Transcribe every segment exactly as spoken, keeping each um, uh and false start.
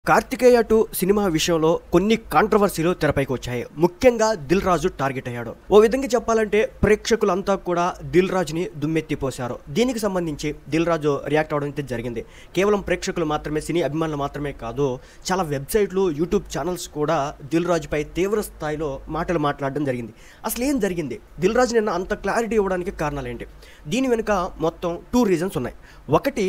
Karthikeya two cinema విషయంలో కొన్ని కాంట్రవర్సీలు తెరపైకి వచ్చాయి. ముఖ్యంగా దిల్ రాజు టార్గెట్ అయ్యాడు. ఓ విధంగా చెప్పాలంటే ప్రేక్షకులంతా కూడా దిల్ రాజుని దుమ్మెత్తిపోశారు. దీనికి సంబంధించి దిల్ రాజు రియాక్ట్ అవడం అయితే జరిగింది. కేవలం ప్రేక్షకులు మాత్రమే, సినీ అభిమానులు మాత్రమే కాదు, చాలా వెబ్సైట్లు, యూట్యూబ్ ఛానల్స్ కూడా దిల్ రాజుపై తీవ్ర స్థాయిలో మాటలు మాట్లాడడం జరిగింది. అసలు ఏం జరిగింది, దిల్ రాజు నిన్న అంత క్లారిటీ ఇవ్వడానికి కారణాలు ఏంటి? దీని వెనుక మొత్తం టూ రీజన్స్ ఉన్నాయి. ఒకటి,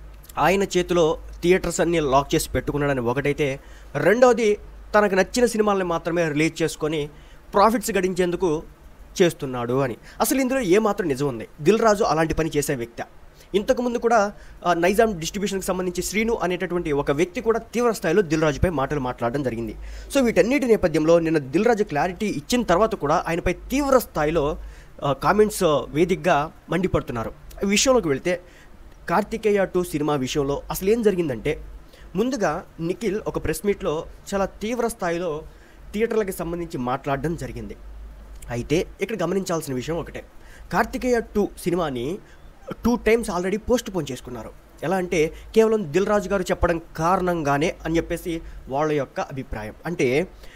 ఆయన చేతిలో థియేటర్స్ అన్నీ లాక్ చేసి పెట్టుకున్నాడని ఒకటైతే, రెండవది తనకు నచ్చిన సినిమాలని మాత్రమే రిలీజ్ చేసుకొని ప్రాఫిట్స్ గడించేందుకు చేస్తున్నాడు అని. అసలు ఇందులో ఏమాత్రం నిజం ఉంది? దిల్ రాజు అలాంటి పని చేసే వ్యక్తి. ఇంతకుముందు కూడా నైజాం డిస్ట్రిబ్యూషన్కి సంబంధించి శ్రీను అనేటటువంటి ఒక వ్యక్తి కూడా తీవ్ర స్థాయిలో దిల్ రాజుపై మాటలు మాట్లాడడం జరిగింది. సో వీటన్నిటి నేపథ్యంలో నిన్న దిల్ రాజు క్లారిటీ ఇచ్చిన తర్వాత కూడా ఆయనపై తీవ్ర స్థాయిలో కామెంట్స్ వేదికగా మండిపడుతున్నారు. ఈ విషయంలోకి వెళ్తే, కార్తికేయ టూ సినిమా విషయంలో అసలు ఏం జరిగిందంటే, ముందుగా నిఖిల్ ఒక ప్రెస్ మీట్లో చాలా తీవ్ర స్థాయిలో థియేటర్లకు సంబంధించి మాట్లాడడం జరిగింది. అయితే ఇక్కడ గమనించాల్సిన విషయం ఒకటే, కార్తికేయ టూ సినిమాని two times already postponed చేసుకున్నారు. ఎలా అంటే కేవలం దిల్ రాజు గారు చెప్పడం కారణంగానే అని చెప్పేసి వాళ్ళ యొక్క అభిప్రాయం. అంటే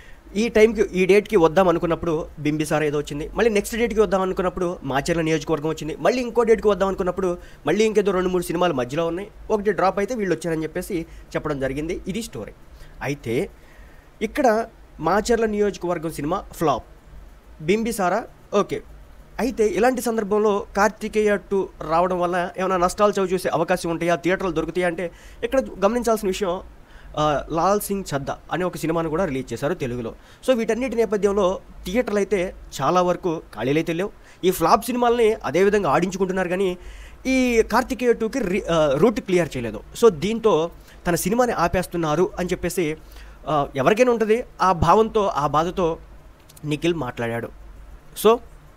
ఈ టైంకి, ఈ డేట్కి వద్దాం అనుకున్నప్పుడు బింబిసారా ఏదో వచ్చింది, మళ్ళీ నెక్స్ట్ డేట్కి వద్దాం అనుకున్నప్పుడు మాచర్ల నియోజకవర్గం వచ్చింది, మళ్ళీ ఇంకో డేట్కి వద్దాం అనుకున్నప్పుడు మళ్ళీ ఇంకేదో రెండు మూడు సినిమాలు మధ్యలో ఉన్నాయి, ఒకటి డ్రాప్ అయితే వీళ్ళు వచ్చారని చెప్పేసి చెప్పడం జరిగింది. ఇది స్టోరీ. అయితే ఇక్కడ మాచర్ల నియోజకవర్గం సినిమా ఫ్లాప్, బింబిసారా ఓకే. అయితే ఇలాంటి సందర్భంలో కార్తికేయ టూ రావడం వల్ల ఏమైనా నష్టాలు చవి చూసే అవకాశం ఉంటాయా, థియేటర్లు దొరుకుతాయా అంటే, ఇక్కడ గమనించాల్సిన విషయం, లాల్ సింగ్ చద్దా అనే ఒక సినిమాను కూడా రిలీజ్ చేశారు తెలుగులో. సో వీటన్నిటి నేపథ్యంలో థియేటర్లు అయితే చాలా వరకు ఖాళీలు అయితే లేవు. ఈ ఫ్లాప్ సినిమాలని అదేవిధంగా ఆడించుకుంటున్నారు, కానీ ఈ కార్తికేయ టూకి రూట్ క్లియర్ చేయలేదు. సో దీంతో తన సినిమాని ఆపేస్తున్నారు అని చెప్పేసి ఎవరికైనా ఉంటుంది. ఆ భావంతో, ఆ బాధతో నిఖిల్ మాట్లాడాడు. సో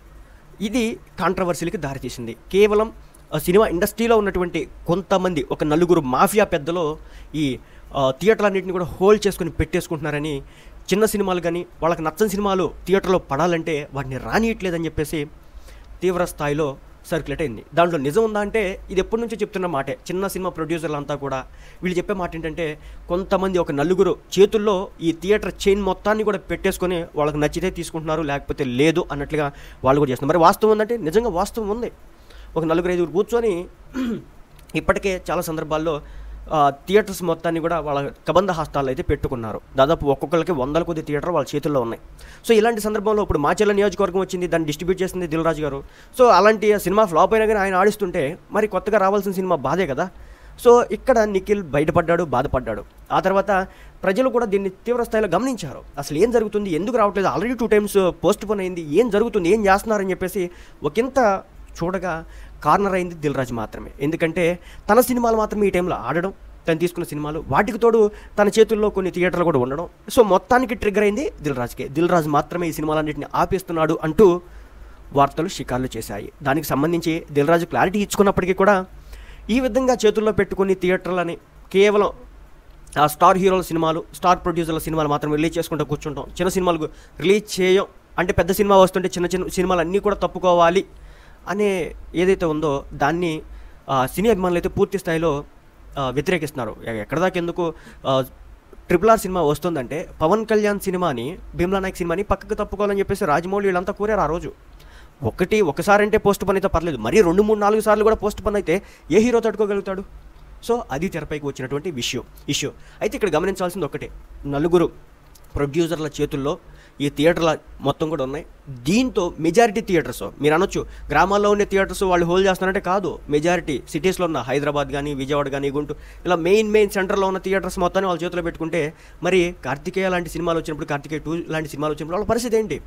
ఇది కాంట్రవర్సీలకి దారితీసింది. కేవలం సినిమా ఇండస్ట్రీలో ఉన్నటువంటి కొంతమంది, ఒక నలుగురు మాఫియా పెద్దలో ఈ థియేటర్లన్నింటినీ కూడా హోల్డ్ చేసుకొని పెట్టేసుకుంటున్నారని, చిన్న సినిమాలు కానీ వాళ్ళకి నచ్చని సినిమాలు థియేటర్లో పడాలంటే వాటిని రానియట్లేదని చెప్పేసి తీవ్ర స్థాయిలో సర్క్యులేట్ అయింది. దాంట్లో నిజం ఉందా అంటే, ఇది ఎప్పటి నుంచో చెప్తున్న మాటే. చిన్న సినిమా ప్రొడ్యూసర్లు అంతా కూడా వీళ్ళు చెప్పే మాట ఏంటంటే, కొంతమంది ఒక నలుగురు చేతుల్లో ఈ థియేటర్ చైన్ మొత్తాన్ని కూడా పెట్టేసుకొని వాళ్ళకి నచ్చితే తీసుకుంటున్నారు, లేకపోతే లేదు అన్నట్లుగా వాళ్ళు కూడా చేస్తున్నారు. మరి వాస్తవం ఉందంటే నిజంగా వాస్తవం ఉంది. ఒక నలుగురు ఐదుగురు కూర్చొని ఇప్పటికే చాలా సందర్భాల్లో థియేటర్స్ మొత్తాన్ని కూడా వాళ్ళ కబంధ హస్తాలు అయితే పెట్టుకున్నారు. దాదాపు ఒక్కొక్కరికి వందల కొద్ది థియేటర్ వాళ్ళ చేతుల్లో ఉన్నాయి. సో ఇలాంటి సందర్భంలో ఇప్పుడు మాచర్ల నియోజకవర్గం వచ్చింది, దాన్ని డిస్ట్రిబ్యూట్ చేసింది దిల్ రాజు గారు. సో అలాంటి సినిమా ఫ్లాప్ అయినా కానీ ఆయన ఆడిస్తుంటే మరి కొత్తగా రావాల్సిన సినిమా బాధే కదా. సో ఇక్కడ నిఖిల్ బయటపడ్డాడు, బాధపడ్డాడు. ఆ తర్వాత ప్రజలు కూడా దీన్ని తీవ్ర స్థాయిలో గమనించారు. అసలు ఏం జరుగుతుంది, ఎందుకు రావట్లేదు, already two times postponed అయింది, ఏం జరుగుతుంది, ఏం చేస్తున్నారని చెప్పేసి ఒకంత చూడగా కార్నర్ అయింది దిల్ రాజు మాత్రమే. ఎందుకంటే తన సినిమాలు మాత్రమే ఈ టైంలో ఆడడం, తను తీసుకున్న సినిమాలు, వాటికి తోడు తన చేతుల్లో కొన్ని థియేటర్లు కూడా ఉండడం. సో మొత్తానికి ట్రిగ్గర్ అయింది దిల్ రాజుకే. దిల్ రాజు మాత్రమే ఈ సినిమాలన్నింటినీ ఆపేస్తున్నాడు అంటూ వార్తలు షికార్లు చేశాయి. దానికి సంబంధించి దిల్ రాజు క్లారిటీ ఇచ్చుకున్నప్పటికీ కూడా ఈ విధంగా చేతుల్లో పెట్టుకుని థియేటర్లని కేవలం ఆ స్టార్ హీరోల సినిమాలు, స్టార్ ప్రొడ్యూసర్ల సినిమాలు మాత్రం రిలీజ్ చేసుకుంటూ కూర్చుంటాం, చిన్న సినిమాలకు రిలీజ్ చేయం అంటే, పెద్ద సినిమా వస్తుంటే చిన్న చిన్న సినిమాలు అన్నీ కూడా తప్పుకోవాలి అనే ఏదైతే ఉందో దాన్ని సినీ అభిమానులు అయితే పూర్తి స్థాయిలో వ్యతిరేకిస్తున్నారు. ఎక్కడ దాకా ఎందుకు, ట్రిపుల్ ఆర్ సినిమా వస్తుందంటే పవన్ కళ్యాణ్ సినిమాని, భీమ్లా నాయక్ సినిమాని పక్కకు తప్పుకోవాలని చెప్పేసి రాజమౌళి వీళ్ళంతా కోరారు ఆ రోజు. ఒకటి ఒకసారి అంటే పోస్ట్ పని అయితే పర్లేదు, మరీ రెండు మూడు నాలుగు సార్లు కూడా పోస్ట్ పని అయితే ఏ హీరో తట్టుకోగలుగుతాడు? సో అది తెరపైకి వచ్చినటువంటి విషయం ఇష్యూ. అయితే ఇక్కడ గమనించాల్సింది ఒకటే, నలుగురు ప్రొడ్యూసర్ల చేతుల్లో ఈ థియేటర్ల మొత్తం కూడా ఉన్నాయి. దీంతో మెజారిటీ థియేటర్స్, మీరు అనొచ్చు గ్రామాల్లో ఉండే థియేటర్స్ వాళ్ళు హోల్డ్ చేస్తున్నారంటే కాదు, మెజారిటీ సిటీస్లో ఉన్న హైదరాబాద్ కానీ, విజయవాడ కానీ, గుంటూరు, ఇలా మెయిన్ మెయిన్ సెంటర్లో ఉన్న థియేటర్స్ మొత్తాన్ని వాళ్ళ చేతిలో పెట్టుకుంటే మరి కార్తికేయ లాంటి సినిమాలు వచ్చినప్పుడు, కార్తికేయ టూ లాంటి సినిమాలు వచ్చినప్పుడు వాళ్ళ పరిస్థితి ఏంటి?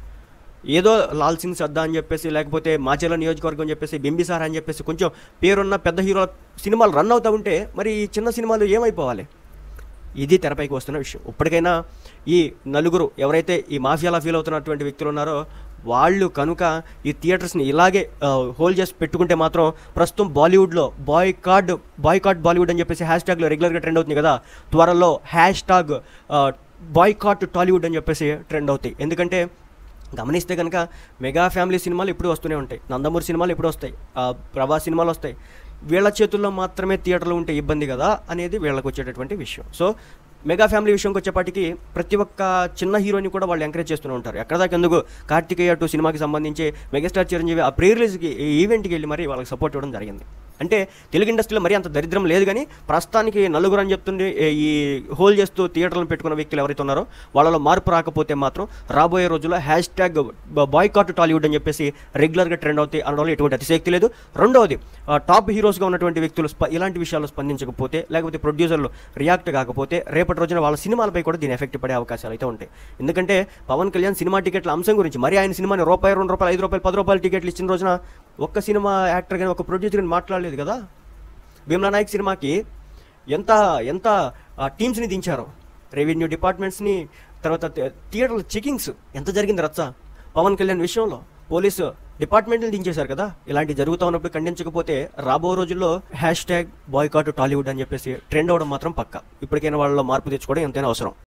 ఏదో లాల్ సింగ్ చద్దా అని చెప్పేసి, లేకపోతే మాచర్ల నియోజకవర్గం అని చెప్పేసి, బింబిసారా అని చెప్పేసి కొంచెం పేరున్న పెద్ద హీరోల సినిమాలు రన్ అవుతూ ఉంటే మరి ఈ చిన్న సినిమాలు ఏమైపోవాలి? ఇది తెరపైకి వస్తున్న విషయం. ఇప్పటికైనా ఈ నలుగురు ఎవరైతే ఈ మాఫియాలా ఫీల్ అవుతున్నటువంటి వ్యక్తులు ఉన్నారో వాళ్ళు కనుక ఈ థియేటర్స్ని ఇలాగే హోల్డ్ చేసి పెట్టుకుంటే మాత్రం, ప్రస్తుతం బాలీవుడ్లో బాయ్కాట్ బాయ్కాట్ బాలీవుడ్ అని చెప్పేసి హ్యాష్ ట్యాగ్లో రెగ్యులర్గా ట్రెండ్ అవుతుంది కదా, త్వరలో హ్యాష్ ట్యాగ్ బాయ్కాట్ టాలీవుడ్ అని చెప్పేసి ట్రెండ్ అవుతాయి. ఎందుకంటే గమనిస్తే కనుక మెగా ఫ్యామిలీ సినిమాలు ఇప్పుడు వస్తూనే ఉంటాయి, నందమూరి సినిమాలు ఇప్పుడు వస్తాయి, ప్రభాస్ సినిమాలు వస్తాయి. వీళ్ళ చేతుల్లో మాత్రమే థియేటర్లు ఉంటే ఇబ్బంది కదా అనేది వీళ్ళకి వచ్చేటటువంటి విషయం. సో మెగా ఫ్యామిలీ విషయంకి వచ్చేపాటికి ప్రతి ఒక్క చిన్న హీరోని కూడా వాళ్ళు ఎంకరేజ్ చేస్తూనే ఉంటారు. ఎక్కడ దాకా ఎందుకు కార్తికేయ టూ సినిమాకి సంబంధించి మెగాస్టార్ చిరంజీవి ఆ ప్రీ రిలీజ్కి ఈవెంట్కి వెళ్ళి మరి వాళ్ళకి సపోర్ట్ ఇవ్వడం జరిగింది. అంటే తెలుగు ఇండస్ట్రీలో మరీ అంత దరిద్రం లేదు, కానీ ప్రస్తుతానికి నలుగురు అని చెప్తుండే ఈ హోల్ చేస్తూ థియేటర్లను పెట్టుకున్న వ్యక్తులు ఎవరైతే ఉన్నారో వాళ్ళలో మార్పు రాకపోతే మాత్రం రాబోయే రోజుల్లో హ్యాష్ ట్యాగ్ బాయ్కాట్ టాలీవుడ్ అని చెప్పేసి రెగ్యులర్గా ట్రెండ్ అవుతాయి అనడంలో ఎటువంటి అతిశక్తి లేదు. రెండవది టాప్ హీరోస్గా ఉన్నటువంటి వ్యక్తులు ఇలాంటి విషయాల్లో స్పందించకపోతే, లేకపోతే ప్రొడ్యూసర్లు రియాక్ట్ కాకపోతే రేపటి రోజున వాళ్ళ సినిమాలపై కూడా దీని ఎఫెక్ట్ పడే అవకాశాలు అయితే ఉంటాయి. ఎందుకంటే పవన్ కళ్యాణ్ సినిమా టికెట్ల అంశం గురించి మరి ఆయన సినిమాని రూపాయి రెండు రూపాయలు ఐదు రూపాయలు పది రూపాయలు టికెట్లు ఇచ్చిన రోజున ఒక్క సినిమా యాక్టర్ కానీ ఒక ప్రొడ్యూసర్ కానీ మాట్లాడలేదు కదా. భీమ్లా నాయక్ సినిమాకి ఎంత ఎంత టీమ్స్ని దించారో, రెవెన్యూ డిపార్ట్మెంట్స్ని, తర్వాత థియేటర్ల చెకింగ్స్ ఎంత జరిగింది రచ్చ. పవన్ కళ్యాణ్ విషయంలో పోలీసు డిపార్ట్మెంట్ని దించేశారు కదా. ఇలాంటి జరుగుతూ ఉన్నప్పుడు ఖండించకపోతే రాబో రోజుల్లో హ్యాష్ ట్యాగ్ బాయ్కాట్ టాలీవుడ్ అని చెప్పేసి ట్రెండ్ అవ్వడం మాత్రం పక్క. ఇప్పటికైనా వాళ్ళలో మార్పు తెచ్చుకోవడం ఎంతైనా అవసరం.